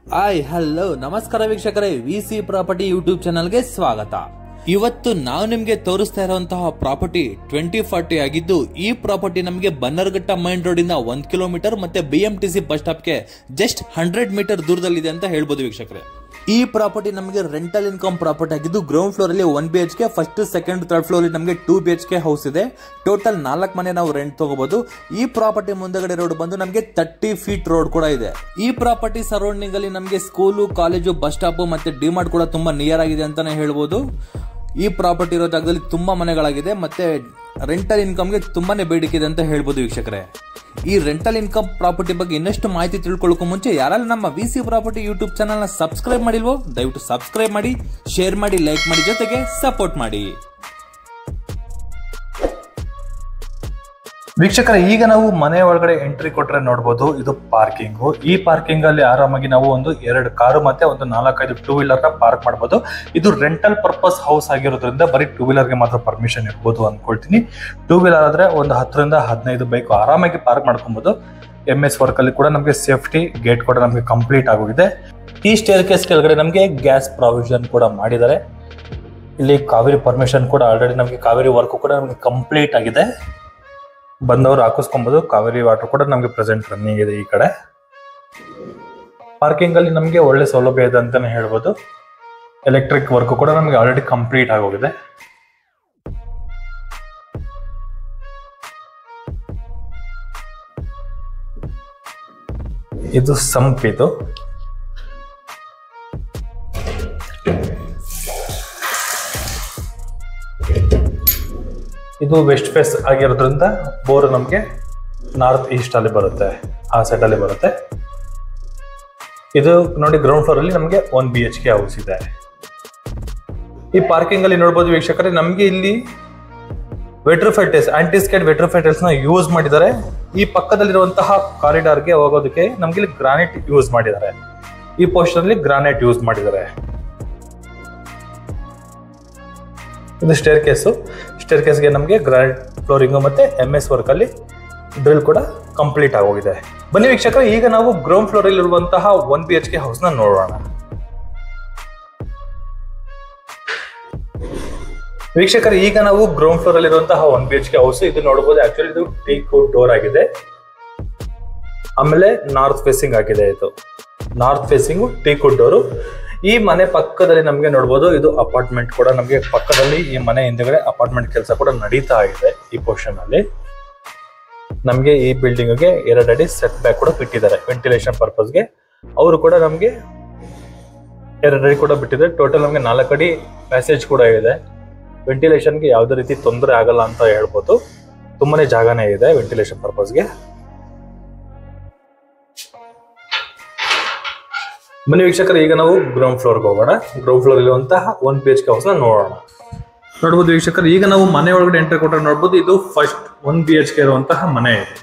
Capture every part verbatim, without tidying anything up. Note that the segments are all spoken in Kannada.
ಹಾಯ್ ಹಲೋ ನಮಸ್ಕಾರ ವೀಕ್ಷಕರೇ, ವಿಸಿ ಪ್ರಾಪರ್ಟಿ ಯೂಟ್ಯೂಬ್ ಚಾನಲ್ಗೆ ಸ್ವಾಗತ. ಇವತ್ತು ನಾವು ನಿಮ್ಗೆ ತೋರಿಸ್ತಾ ಇರುವಂತಹ ಪ್ರಾಪರ್ಟಿ ಟ್ವೆಂಟಿ ಫಾರ್ಟಿ ಆಗಿದ್ದು, ಈ ಪ್ರಾಪರ್ಟಿ ನಮಗೆ ಬನ್ನರ್ಘಟ್ಟ ಮೈನ್ ರೋಡ್ ಇಂದ ಒಂದ್ ಕಿಲೋಮೀಟರ್ ಮತ್ತೆ ಬಿಎಂಟಿಸಿ ಬಸ್ ಸ್ಟಾಪ್ಗೆ ಜಸ್ಟ್ ಹಂಡ್ರೆಡ್ ಮೀಟರ್ ದೂರದಲ್ಲಿದೆ ಅಂತ ಹೇಳ್ಬೋದು ವೀಕ್ಷಕರೇ. ಈ ಪ್ರಾಪರ್ಟಿ ನಮಗೆ ರೆಂಟಲ್ ಇನ್ಕಮ್ ಪ್ರಾಪರ್ಟಿ ಆಗಿದ್ದು, ಗ್ರೌಂಡ್ ಫ್ಲೋರ್ ಅಲ್ಲಿ one B H K, first second third floor ನಮಗೆ two B H K house ಇದೆ. ಟೋಟಲ್ ನಾಲ್ಕು ಮನೆ ನಾವು ರೆಂಟ್ ತಗೋಬಹುದು. ಈ ಪ್ರಾಪರ್ಟಿ ಮುಂದಗಡೆ ರೋಡ್ ಬಂದು ನಮಗೆ ತರ್ಟಿ ಫೀಟ್ ರೋಡ್ ಕೂಡ ಇದೆ. ಈ ಪ್ರಾಪರ್ಟಿ ಸರೌಂಡಿಂಗ್ ಅಲ್ಲಿ ನಮಗೆ ಸ್ಕೂಲು, ಕಾಲೇಜು, ಬಸ್ ಸ್ಟಾಪ್ ಮತ್ತೆ ಡಿಮಾರ್ಟ್ ಕೂಡ ತುಂಬಾ ನಿಯರ್ ಆಗಿದೆ ಅಂತಾನೆ ಹೇಳ್ಬೋದು. ಈ ಪ್ರಾಪರ್ಟಿ ಇರೋ ಜಾಗದಲ್ಲಿ ತುಂಬಾ ಮನೆಗಳಾಗಿದೆ ಮತ್ತೆ ರೆಂಟಲ್ ಇನ್ಕಮ್ಗೆ ತುಂಬಾನೇ ಬೇಡಿಕೆ ಇದೆ ಅಂತ ಹೇಳ್ಬೋದು ವೀಕ್ಷಕರೇ. ಈ ರೆಂಟಲ್ ಇನ್ಕಮ್ ಪ್ರಾಪರ್ಟಿ ಬಗ್ಗೆ ಇನ್ನಷ್ಟು ಮಾಹಿತಿ ತಿಳ್ಕೊಳ್ಳೋಕೆ ಮುಂಚೆ ಯಾರೆಲ್ಲ ನಮ್ಮ ವಿಸಿ ಪ್ರಾಪರ್ಟಿ ಯೂಟ್ಯೂಬ್ ಚಾನಲ್ ನ ಸಬ್ಸ್ಕ್ರೈಬ್ ಮಾಡಿಲ್ವೋ ದಯವಿಟ್ಟು ಸಬ್ಸ್ಕ್ರೈಬ್ ಮಾಡಿ, ಶೇರ್ ಮಾಡಿ, ಲೈಕ್ ಮಾಡಿ, ಜೊತೆಗೆ ಸಪೋರ್ಟ್ ಮಾಡಿ. ವೀಕ್ಷಕರೇ, ಈಗ ನಾವು ಮನೆ ಒಳಗಡೆ ಎಂಟ್ರಿ ಕೊಟ್ರೆ ನೋಡಬಹುದು, ಇದು ಪಾರ್ಕಿಂಗ್. ಈ ಪಾರ್ಕಿಂಗ್ ಅಲ್ಲಿ ಆರಾಮಾಗಿ ನಾವು ಒಂದು ಎರಡು ಕಾರು ಮತ್ತೆ ಒಂದು ನಾಲ್ಕೈದು ಟೂ ವೀಲರ್ ನ ಪಾರ್ಕ್ ಮಾಡಬಹುದು. ಇದು ರೆಂಟಲ್ ಪರ್ಪಸ್ ಹೌಸ್ ಆಗಿರೋದ್ರಿಂದ ಬರೀ ಟೂ ವೀಲರ್ ಗೆ ಮಾತ್ರ ಪರ್ಮಿಷನ್ ಇರ್ಬೋದು ಅನ್ಕೊಳ್ತೀನಿ. ಟೂ ವೀಲರ್ ಆದ್ರೆ ಒಂದು ಹತ್ತರಿಂದ ಹದಿನೈದು ಬೈಕ್ ಆರಾಮಾಗಿ ಪಾರ್ಕ್ ಮಾಡ್ಕೊಬಹುದು. ಎಂ ಎಸ್ ವರ್ಕ್ ಅಲ್ಲಿ ಕೂಡ ನಮಗೆ ಸೇಫ್ಟಿ ಗೇಟ್ ಕೂಡ ನಮಗೆ ಕಂಪ್ಲೀಟ್ ಆಗೋಗಿದೆ. ಈ ಸ್ಟೇರ್ ಕೇಸ್ ಕೆಳಗಡೆ ನಮಗೆ ಗ್ಯಾಸ್ ಪ್ರಾವಿಷನ್ ಕೂಡ ಮಾಡಿದ್ದಾರೆ. ಇಲ್ಲಿ ಕಾವೇರಿ ಪರ್ಮಿಷನ್ ಕೂಡ ಆಲ್ರೆಡಿ ನಮಗೆ ಕಾವೇರಿ ವರ್ಕ್ ಕೂಡ ನಮಗೆ ಕಂಪ್ಲೀಟ್ ಆಗಿದೆ. ಬಂದವರು ಹಾಕಿಸ್ಕೊಬಹುದು. ಕಾವೇರಿ ವಾಟರ್ ಕೂಡ ನಮಗೆ ಪ್ರೆಸೆಂಟ್ ರನ್ನಿಂಗ್ ಇದೆ. ಈ ಕಡೆ ಪಾರ್ಕಿಂಗ್ ಅಲ್ಲಿ ನಮಗೆ ಒಳ್ಳೆ ಸೌಲಭ್ಯ ಇದೆ ಅಂತಾನೆ ಹೇಳ್ಬೋದು. ಎಲೆಕ್ಟ್ರಿಕ್ ವರ್ಕ್ ಕೂಡ ನಮಗೆ ಆಲ್ರೆಡಿ ಕಂಪ್ಲೀಟ್ ಆಗೋಗಿದೆ. ಇದು ಸಂಪ್. ಇದು ಇದು ವೆಸ್ಟ್ ಫೇಸ್ ಆಗಿರೋದ್ರಿಂದ ಬೋರ್ ನಮಗೆ ನಾರ್ತ್ ಈಸ್ಟ್ ಅಲ್ಲಿ ಬರುತ್ತೆ, ಆ ಸೈಡ್ ಅಲ್ಲಿ ಬರುತ್ತೆ. ಇದು ನೋಡಿ, ಗ್ರೌಂಡ್ ಫ್ಲೋರ್ ಅಲ್ಲಿ ನಮಗೆ one B H K house ಇದೆ. ಈ ಪಾರ್ಕಿಂಗ್ ಅಲ್ಲಿ ನೋಡಬಹುದು ವೀಕ್ಷಕರೇ, ನಮಗೆ ಇಲ್ಲಿ ವೆಟ್ರಿಫೈಟೈಲ್ಸ್, ಆಂಟಿಸ್ಕೇಡ್ ವೆಟ್ರಿಫೈಟೈಲ್ಸ್ ನ ಯೂಸ್ ಮಾಡಿದ್ದಾರೆ. ಈ ಪಕ್ಕದಲ್ಲಿರುವಂತಹ ಕಾರಿಡಾರ್ ಗೆ ಹೋಗೋದಕ್ಕೆ ನಮ್ಗೆ ಇಲ್ಲಿ ಗ್ರಾನೈಟ್ ಯೂಸ್ ಮಾಡಿದ್ದಾರೆ. ಈ ಪೋರ್ಷನ್ ಅಲ್ಲಿ ಗ್ರಾನೈಟ್ ಯೂಸ್ ಮಾಡಿದ್ದಾರೆ. ಇದು ಸ್ಟೇರ್ ಕೇಸು. ಸ್ಟೇರ್ ಕೇಸ್ಗೆ ನಮಗೆ ಗ್ರಾನೈಟ್ ಫ್ಲೋರಿಂಗ್ ಮತ್ತೆ ಎಂ ಎಸ್ ವರ್ಕ್ ಅಲ್ಲಿ ಡ್ರಿಲ್ ಕೂಡ ಕಂಪ್ಲೀಟ್ ಆಗೋಗಿದೆ. ಬನ್ನಿ ವೀಕ್ಷಕರು, ಈಗ ನಾವು ಗ್ರೌಂಡ್ ಫ್ಲೋರ್ ಅಲ್ಲಿ ಇರುವಂತಹ one B H K house ನ ನೋಡೋಣ. ವೀಕ್ಷಕರು, ಈಗ ನಾವು ಗ್ರೌಂಡ್ ಫ್ಲೋರ್ ಅಲ್ಲಿ ಇರುವಂತಹ one B H K house ಇದು ನೋಡಬಹುದು. ಆಕ್ಚುಲಿ ಇದು ಟೀಕ್ ವುಡ್ ಡೋರ್ ಆಗಿದೆ. ಆಮೇಲೆ ನಾರ್ತ್ ಫೇಸಿಂಗ್ ಆಗಿದೆ. ಇದು north facing teak wood door. ಈ ಮನೆ ಪಕ್ಕದಲ್ಲಿ ನಮಗೆ ನೋಡಬಹುದು, ಇದು ಅಪಾರ್ಟ್ಮೆಂಟ್ ಕೂಡ ನಮಗೆ ಪಕ್ಕದಲ್ಲಿ, ಈ ಮನೆ ಹಿಂದೆಗಡೆ ಅಪಾರ್ಟ್ಮೆಂಟ್ ಕೆಲಸ ಕೂಡ ನಡೀತಾ ಇದೆ. ಈ ಪೋರ್ಷನ್ ಅಲ್ಲಿ ನಮಗೆ ಈ ಬಿಲ್ಡಿಂಗ್ ಗೆ ಎರಡು ಅಡಿ ಸೆಟ್ ಬ್ಯಾಕ್ ಕೂಡ ಬಿಟ್ಟಿದ್ದಾರೆ ವೆಂಟಿಲೇಷನ್ ಪರ್ಪಸ್ಗೆ. ಅವರು ಕೂಡ ನಮಗೆ ಎರಡು ಅಡಿ ಕೂಡ ಬಿಟ್ಟಿದ್ದಾರೆ. ಟೋಟಲ್ ನಮಗೆ ನಾಲ್ಕು ಅಡಿ ಪ್ಯಾಸೇಜ್ ಕೂಡ ಇದೆ. ವೆಂಟಿಲೇಷನ್ಗೆ ಯಾವುದೇ ರೀತಿ ತೊಂದರೆ ಆಗಲ್ಲ ಅಂತ ಹೇಳ್ಬೋದು. ತುಂಬಾನೇ ಜಾಗನೇ ಇದೆ ವೆಂಟಿಲೇಷನ್ ಪರ್ಪಸ್ಗೆ. ಬನ್ನಿ ವೀಕ್ಷಕರು, ಈಗ ನಾವು ಗ್ರೌಂಡ್ ಫ್ಲೋರ್ಗೆ ಹೋಗೋಣ. ಗ್ರೌಂಡ್ ಫ್ಲೋರ್ ಇರುವಂತಹ one B H K house ನ ನೋಡೋಣ. ನೋಡಬಹುದು ವೀಕ್ಷಕರು, ಈಗ ನಾವು ಮನೆ ಒಳಗಡೆ ಎಂಟ್ರಿ ಕೊಟ್ಟರೆ ನೋಡಬಹುದು, ಇದು first one B H K ಇರುವಂತಹ ಮನೆ ಇದೆ.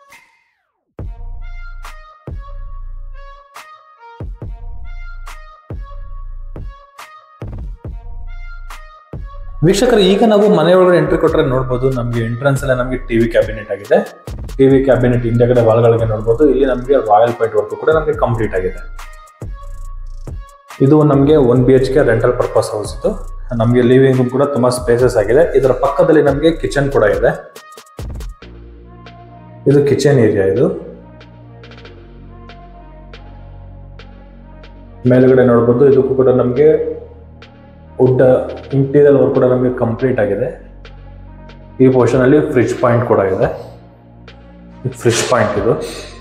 ವೀಕ್ಷಕರು, ಈಗ ನಾವು ಮನೆ ಒಳಗಡೆ ಎಂಟ್ರಿ ಕೊಟ್ಟರೆ ನೋಡಬಹುದು, ನಮಗೆ ಎಂಟ್ರೆನ್ಸ್ ಅಲ್ಲೇ ನಮಗೆ ಟಿವಿ ಕ್ಯಾಬಿನೆಟ್ ಆಗಿದೆ. ಟಿವಿ ಕ್ಯಾಬಿನೆಟ್ ಹಿಂದೆಗಡೆ ವಾಲ್ಗಳಿಗೆ ನೋಡಬಹುದು. ಇಲ್ಲಿ ನಮಗೆ ರಾಯಲ್ ಪೈಂಟ್ ವರ್ಕ್ ಕೂಡ ನಮಗೆ ಕಂಪ್ಲೀಟ್ ಆಗಿದೆ. ಇದು ನಮಗೆ one B H K rental purpose house. ಇದು ನಮಗೆ ಲಿವಿಂಗ್ ರೂಮ್ ಕೂಡ ತುಂಬಾ ಸ್ಪೇಸಸ್ ಆಗಿದೆ. ಇದರ ಪಕ್ಕದಲ್ಲಿ ನಮಗೆ ಕಿಚನ್ ಕೂಡ ಇದೆ. ಇದು ಕಿಚನ್ ಏರಿಯಾ. ಇದು ಮೇಲ್ಗಡೆ ನೋಡಬಹುದು, ಇದಕ್ಕೂ ಕೂಡ ನಮಗೆ ವುಡ್ ಇಂಟೀರಿಯರ್ ವರ್ಕ್ ಕೂಡ ನಮಗೆ ಕಂಪ್ಲೀಟ್ ಆಗಿದೆ. ಈ ಪೋರ್ಷನ್ ಅಲ್ಲಿ ಫ್ರಿಡ್ಜ್ ಪಾಯಿಂಟ್ ಕೂಡ ಇದೆ. ಫ್ರಿಡ್ಜ್ ಪಾಯಿಂಟ್ ಇದು.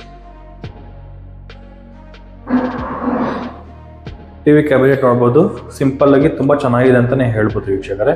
ಟಿವಿ ಕ್ಯಾಬಿನೆಟ್ ನೋಡಬಹುದು, ಸಿಂಪಲ್ ಆಗಿ ತುಂಬಾ ಚೆನ್ನಾಗಿದೆ ಅಂತಾನೆ ಹೇಳ್ಬೋದು ವೀಕ್ಷಕರೇ.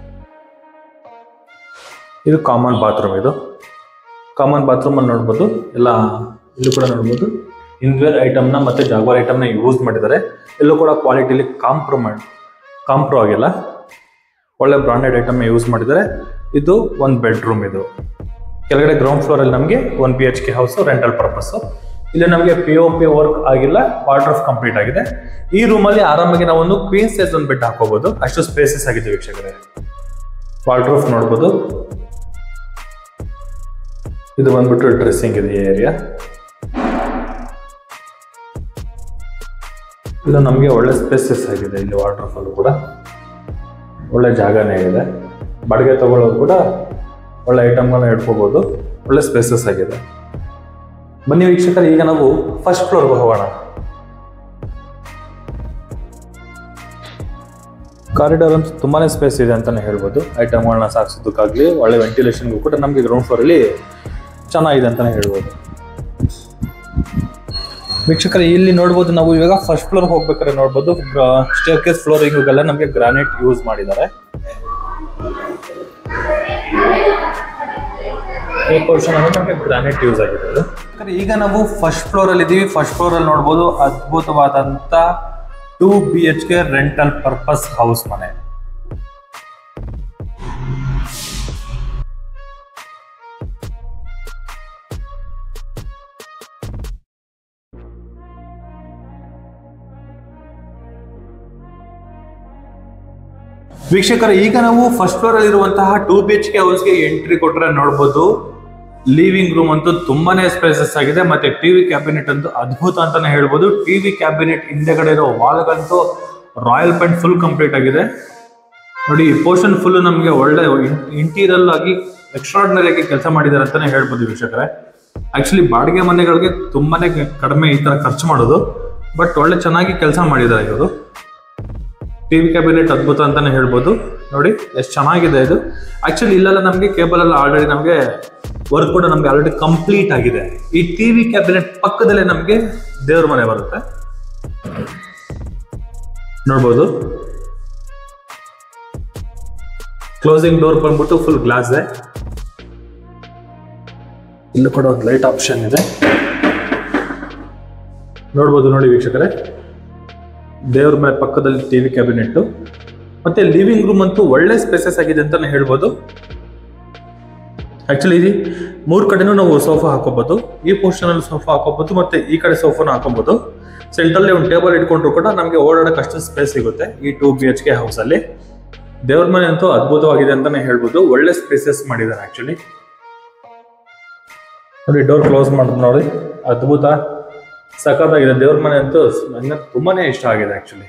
ಇದು ಕಾಮನ್ ಬಾತ್ರೂಮ್. ಇದು ಕಾಮನ್ ಬಾತ್ರೂಮ್ ಅಲ್ಲಿ ನೋಡಬಹುದು, ಎಲ್ಲ ಇಲ್ಲೂ ಕೂಡ ನೋಡಬಹುದು ಇನ್ವೇರ್ ಐಟಮ್ ನ ಮತ್ತೆ ಜಾಗ್ವಾರ್ ಐಟಮ್ ನ ಯೂಸ್ ಮಾಡಿದ್ದಾರೆ. ಎಲ್ಲೂ ಕೂಡ ಕ್ವಾಲಿಟಿಲಿ ಕಾಂಪ್ರಮೈಸ್ ಕಾಂಪ್ರೋ ಆಗಿಲ್ಲ. ಒಳ್ಳೆ ಬ್ರಾಂಡೆಡ್ ಐಟಮ್ ಯೂಸ್ ಮಾಡಿದ್ದಾರೆ. ಇದು ಒಂದು ಬೆಡ್ರೂಮ್. ಇದು ಕೆಳಗಡೆ ಗ್ರೌಂಡ್ ಫ್ಲೋರ್ ಅಲ್ಲಿ ನಮಗೆ one B H K house rental purpose. ಇಲ್ಲಿ ನಮಗೆ ಪಿ ಒ ಪಿ ವರ್ಕ್ ಆಗಿಲ್ಲ, ವಾಟರ್ ಆಫ್ ಕಂಪ್ಲೀಟ್ ಆಗಿದೆ. ಈ ರೂಮ್ ಅಲ್ಲಿ ಆರಾಮಾಗಿ ನಾವು ಒಂದು ಕ್ವೀನ್ ಸೈಜ್ ಒಂದು ಬೆಡ್ ಹಾಕೋಬಹುದು, ಅಷ್ಟು ಸ್ಪೇಸಸ್ ಆಗಿದೆ ವೀಕ್ಷಕರೇ. ವಾಟರ್ ಆಫ್ ನೋಡಬಹುದು. ಇದು ಬಂದ್ಬಿಟ್ಟು ಡ್ರೆಸ್ಸಿಂಗ್ ಇದೆ ಏರಿಯಾ. ಇದು ನಮಗೆ ಒಳ್ಳೆ ಸ್ಪೇಸಸ್ ಆಗಿದೆ. ಇಲ್ಲಿ ವಾಟರ್ ಫಾಲ್ ಕೂಡ ಒಳ್ಳೆ ಜಾಗನೇ ಇದೆ. ಬಾಡಿಗೆ ತಗೊಳ್ಳೋರು ಕೂಡ ಒಳ್ಳೆ ಐಟಮ್ಗಳನ್ನ ಇಟ್ಕೋಬಹುದು. ಒಳ್ಳೆ ಸ್ಪೇಸಸ್ ಆಗಿದೆ. ಬನ್ನಿ ವೀಕ್ಷಕರು, ಈಗ ನಾವು ಫಸ್ಟ್ ಫ್ಲೋರ್ಗೆ ಹೋಗೋಣ. ಕಾರಿಡಾರ್ ಅಂತೂ ತುಂಬಾನೇ ಸ್ಪೇಸ್ ಇದೆ ಅಂತಾನೆ ಹೇಳ್ಬೋದು. ಐಟಮ್ಗಳನ್ನ ಸಾಗಿಸೋದಕ್ಕಾಗ್ಲಿ, ಒಳ್ಳೆ ವೆಂಟಿಲೇಷನ್ಗೂ ಕೂಡ ನಮಗೆ ಗ್ರೌಂಡ್ ಫ್ಲೋರ್ ಅಲ್ಲಿ ಚೆನ್ನಾಗಿದೆ ಅಂತಾನೆ ಹೇಳ್ಬೋದು. ವೀಕ್ಷಕರೇ, ಇಲ್ಲಿ ನೋಡ್ಬೋದು ನಾವು ಇವಾಗ ಫಸ್ಟ್ ಫ್ಲೋರ್ ಹೋಗ್ಬೇಕಾದ್ರೆ ನೋಡ್ಬೋದು ಸ್ಟೇರ್ ಕೇಸ್ ಫ್ಲೋರಿಂಗ್ಗೆಲ್ಲ ನಮಗೆ ಗ್ರಾನೈಟ್ ಯೂಸ್ ಮಾಡಿದ್ದಾರೆ. ಈ ಪೋರ್ಷನ್ ಅಲ್ಲಿ ನಮಗೆ ಗ್ರಾನೈಟ್ ಯೂಸ್ ಆಗಿದೆ. ಈಗ ನಾವು ಫಸ್ಟ್ ಫ್ಲೋರ್ ಅಲ್ಲಿ ಇದೀವಿ. ಫಸ್ಟ್ ಫ್ಲೋರ್ ಅಲ್ಲಿ ನೋಡ್ಬೋದು ಅದ್ಭುತವಾದಂತ two B H K rental purpose house ಮನೆ. ವೀಕ್ಷಕರ, ಈಗ ನಾವು ಫಸ್ಟ್ ಫ್ಲೋರ್ ಅಲ್ಲಿ ಇರುವಂತಹ ಟೂ ಬಿ ಎಚ್ ಕೆ ಹೌಸ್ಗೆ ಎಂಟ್ರಿ ಕೊಟ್ರೆ ನೋಡ್ಬೋದು ಲಿವಿಂಗ್ ರೂಮ್ ಅಂತೂ ತುಂಬಾನೇ ಸ್ಪೇಸಸ್ ಆಗಿದೆ. ಮತ್ತೆ ಟಿವಿ ಕ್ಯಾಬಿನೆಟ್ ಅಂತೂ ಅದ್ಭುತ ಅಂತಾನೆ ಹೇಳ್ಬೋದು. ಟಿವಿ ಕ್ಯಾಬಿನೆಟ್ ಹಿಂದೆಗಡೆ ಇರೋ ವಾಲ್ಗಂತೂ ರಾಯಲ್ ಪೇಂಟ್ ಫುಲ್ ಕಂಪ್ಲೀಟ್ ಆಗಿದೆ ನೋಡಿ. ಈ ಪೋರ್ಷನ್ ಫುಲ್ ನಮಗೆ ಒಳ್ಳೆ ಇಂಟೀರಿಯರ್ ಆಗಿ ಎಕ್ಸ್ಟ್ರಾರ್ಡಿನರಿ ಆಗಿ ಕೆಲಸ ಮಾಡಿದ್ದಾರೆ ಅಂತಾನೆ ಹೇಳ್ಬೋದು ವೀಕ್ಷಕರೇ. ಆಕ್ಚುಲಿ ಬಾಡಿಗೆ ಮನೆಗಳಿಗೆ ತುಂಬಾನೇ ಕಡಿಮೆ ಈ ತರ ಖರ್ಚು ಮಾಡೋದು, ಬಟ್ ಒಳ್ಳೆ ಚೆನ್ನಾಗಿ ಕೆಲಸ ಮಾಡಿದ್ದಾರೆ ಇವರು. ಟಿವಿ ಕ್ಯಾಬಿನೆಟ್ ಅದ್ಭುತ ಅಂತಾನೆ ಹೇಳ್ಬೋದು. ನೋಡಿ ಎಷ್ಟು ಚೆನ್ನಾಗಿದೆ ಇದು. ಆಕ್ಚುಲಿ ಇಲ್ಲೆಲ್ಲ ನಮಗೆ ಕೇಬಲ್ ಎಲ್ಲ ಆಲ್ರೆಡಿ ನಮಗೆ ವರ್ಕ್ ಕೂಡ ನಮ್ಗೆ ಆಲ್ರೆಡಿ ಕಂಪ್ಲೀಟ್ ಆಗಿದೆ. ಈ ಟಿವಿ ಕ್ಯಾಬಿನೆಟ್ ಪಕ್ಕದಲ್ಲೇ ನಮಗೆ ದೇವ್ರ ಮನೆ ಬರುತ್ತೆ ನೋಡ್ಬೋದು. ಕ್ಲೋಸಿಂಗ್ ಡೋರ್ ಬಂದ್ಬಿಟ್ಟು ಫುಲ್ ಗ್ಲಾಸ್ ಇದೆ. ಇಲ್ಲೂ ಕೂಡ ಒಂದು ಲೈಟ್ ಆಪ್ಷನ್ ಇದೆ ನೋಡ್ಬೋದು. ನೋಡಿ ವೀಕ್ಷಕರೇ, ದೇವ್ರ ಮನೆ ಪಕ್ಕದಲ್ಲಿ ಟಿವಿ ಕ್ಯಾಬಿನೆಟ್. ಮತ್ತೆ ಲಿವಿಂಗ್ ರೂಮ್ ಅಂತೂ ಒಳ್ಳೆ ಸ್ಪೇಸಸ್ ಆಗಿದೆ ಅಂತಾನೆ ಹೇಳ್ಬೋದು. ಆಕ್ಚುಲಿ ಇದು ಮೂರ್ ಕಡೆನೂ ನಾವು ಸೋಫಾ ಹಾಕೋಬಹುದು. ಈ ಪೋರ್ಷನ್ ಅಲ್ಲಿ ಸೋಫಾ ಹಾಕೋಬಹುದು, ಮತ್ತೆ ಈ ಕಡೆ ಸೋಫಾನ ಹಾಕೋಬಹುದು. ಸೆಂಟ್ರಲ್ಲಿ ಒಂದು ಟೇಬಲ್ ಇಟ್ಕೊಂಡ್ರು ಕೂಡ ನಮಗೆ ಓಡಾಡಕ್ಕೆ ಅಷ್ಟು ಸ್ಪೇಸ್ ಸಿಗುತ್ತೆ ಈ two B H K house ಅಲ್ಲಿ. ದೇವ್ರ ಮನೆ ಅಂತೂ ಅದ್ಭುತವಾಗಿದೆ ಅಂತಾನೆ ಹೇಳ್ಬೋದು. ಒಳ್ಳೆ ಸ್ಪೇಸಸ್ ಮಾಡಿದ್ದಾರೆ ಆಕ್ಚುಲಿ. ನೋಡಿ ಡೋರ್ ಕ್ಲೋಸ್ ಮಾಡಿದ್ರು ನೋಡಿ, ಅದ್ಭುತ ಸಖತ್ತಾಗಿದೆ. ದೇವ್ರ ಮನೆ ಅಂತೂ ನನಗೆ ತುಂಬಾನೇ ಇಷ್ಟ ಆಗಿದೆ ಆಕ್ಚುಲಿ.